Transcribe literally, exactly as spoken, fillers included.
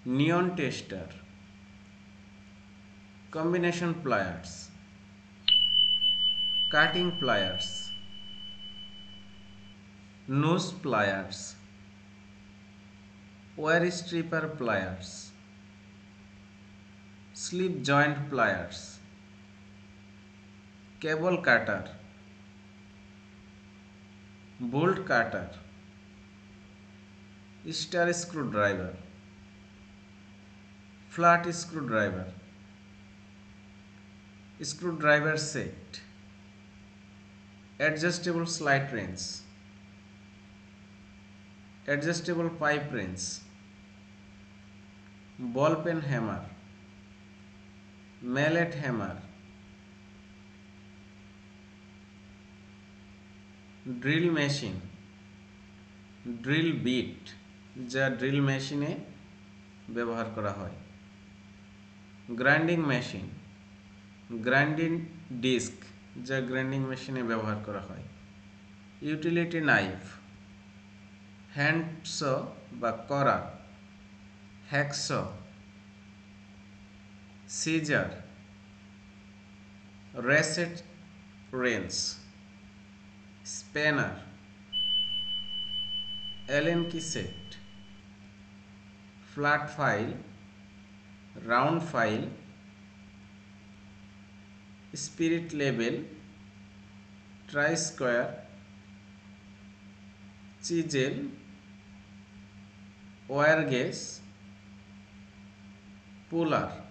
neon tester, combination pliers, cutting pliers, nose pliers, wire stripper pliers, slip joint pliers, cable cutter, bolt cutter, star screwdriver, flat screwdriver, screwdriver set, adjustable slide wrench, adjustable pipe wrench, ball pen hammer, mallet hammer, drill machine, drill bit যা drill মেশিনে ব্যবহার করা হয়, grinding machine, grinding disc যা grinding মেশিনে ব্যবহার করা হয়, ইউটিলিটি নাইফ, হ্যান্ড স বা করা, hacksaw, scissor, ratchet wrench, spanner, Allen key set, flat file, round file, spirit লেবেল, try square, chisel, wire gauge, পুলার।